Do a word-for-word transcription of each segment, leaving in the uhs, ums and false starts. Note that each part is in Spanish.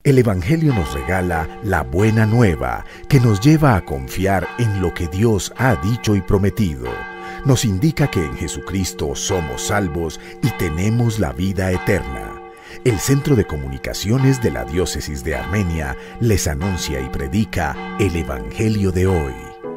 El Evangelio nos regala la buena nueva que nos lleva a confiar en lo que Dios ha dicho y prometido. Nos indica que en Jesucristo somos salvos y tenemos la vida eterna. El Centro de Comunicaciones de la Diócesis de Armenia les anuncia y predica el Evangelio de hoy.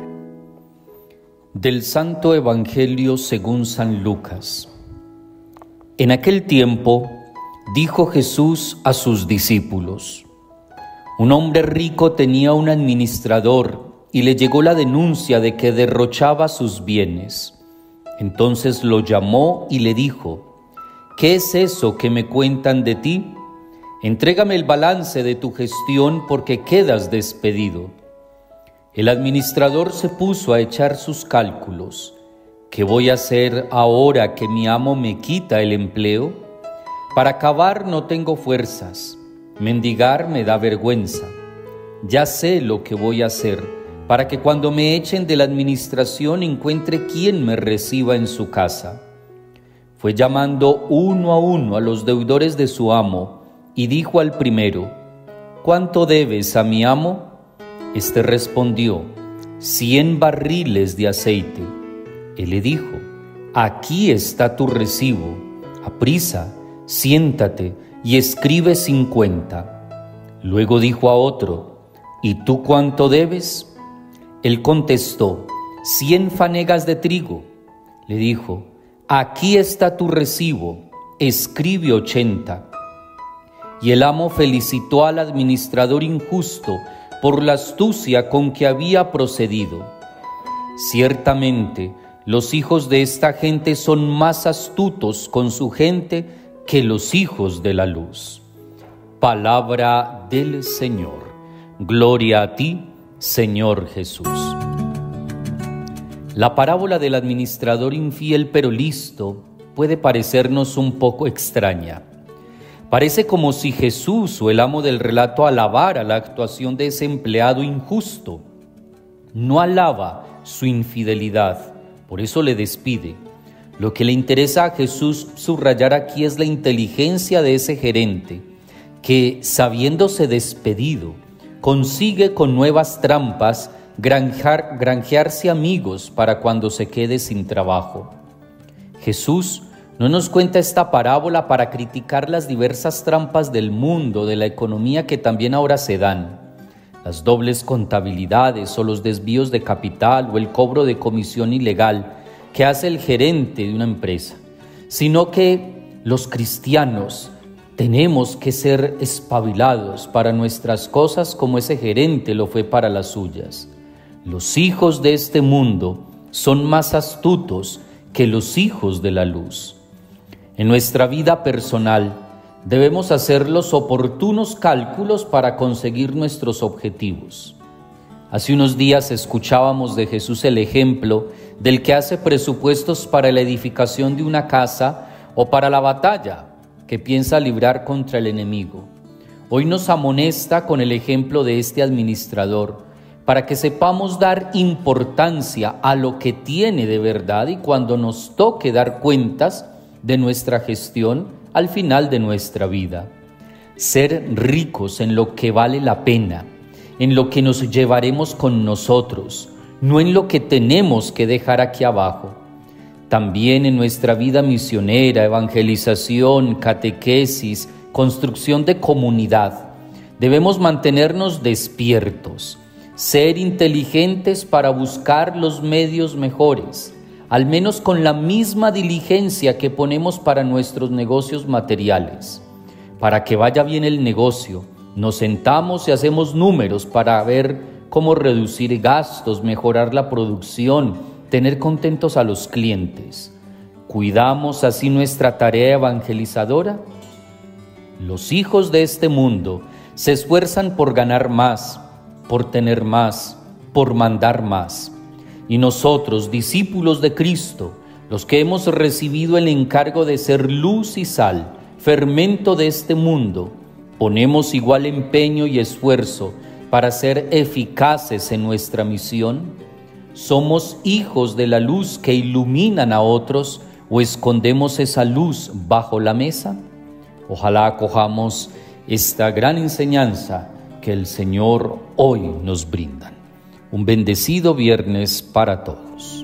Del Santo Evangelio según San Lucas. En aquel tiempo dijo Jesús a sus discípulos: un hombre rico tenía un administrador y le llegó la denuncia de que derrochaba sus bienes. Entonces lo llamó y le dijo: ¿qué es eso que me cuentan de ti? Entrégame el balance de tu gestión porque quedas despedido. El administrador se puso a echar sus cálculos. ¿Qué voy a hacer ahora que mi amo me quita el empleo? Para cavar no tengo fuerzas, mendigar me da vergüenza. Ya sé lo que voy a hacer para que cuando me echen de la administración encuentre quien me reciba en su casa. Fue llamando uno a uno a los deudores de su amo y dijo al primero: ¿cuánto debes a mi amo? Este respondió: cien barriles de aceite. Él le dijo: aquí está tu recibo, aprisa, siéntate y escribe cincuenta. Luego dijo a otro: ¿y tú cuánto debes? Él contestó: cien fanegas de trigo. Le dijo: aquí está tu recibo, escribe ochenta. Y el amo felicitó al administrador injusto por la astucia con que había procedido. Ciertamente, los hijos de esta gente son más astutos con su gente que los hijos de la luz. Palabra del Señor. Gloria a ti, Señor Jesús. La parábola del administrador infiel pero listo puede parecernos un poco extraña. Parece como si Jesús o el amo del relato alabara la actuación de ese empleado injusto. No alaba su infidelidad, por eso le despide. Lo que le interesa a Jesús subrayar aquí es la inteligencia de ese gerente, que, sabiéndose despedido, consigue con nuevas trampas granjar, granjearse amigos para cuando se quede sin trabajo. Jesús no nos cuenta esta parábola para criticar las diversas trampas del mundo, de la economía que también ahora se dan, las dobles contabilidades o los desvíos de capital o el cobro de comisión ilegal que hace el gerente de una empresa, sino que los cristianos tenemos que ser espabilados para nuestras cosas como ese gerente lo fue para las suyas. Los hijos de este mundo son más astutos que los hijos de la luz. En nuestra vida personal debemos hacer los oportunos cálculos para conseguir nuestros objetivos. Hace unos días escuchábamos de Jesús el ejemplo del que hace presupuestos para la edificación de una casa o para la batalla que piensa librar contra el enemigo. Hoy nos amonesta con el ejemplo de este administrador para que sepamos dar importancia a lo que tiene de verdad y cuando nos toque dar cuentas de nuestra gestión al final de nuestra vida. Ser ricos en lo que vale la pena, en lo que nos llevaremos con nosotros, no en lo que tenemos que dejar aquí abajo. También en nuestra vida misionera, evangelización, catequesis, construcción de comunidad, debemos mantenernos despiertos, ser inteligentes para buscar los medios mejores, al menos con la misma diligencia que ponemos para nuestros negocios materiales. Para que vaya bien el negocio, nos sentamos y hacemos números para ver cómo reducir gastos, mejorar la producción, tener contentos a los clientes. ¿Cuidamos así nuestra tarea evangelizadora? Los hijos de este mundo se esfuerzan por ganar más, por tener más, por mandar más. Y nosotros, discípulos de Cristo, los que hemos recibido el encargo de ser luz y sal, fermento de este mundo, ponemos igual empeño y esfuerzo para ser eficaces en nuestra misión. ¿Somos hijos de la luz que iluminan a otros o escondemos esa luz bajo la mesa? Ojalá acojamos esta gran enseñanza que el Señor hoy nos brinda. Un bendecido viernes para todos.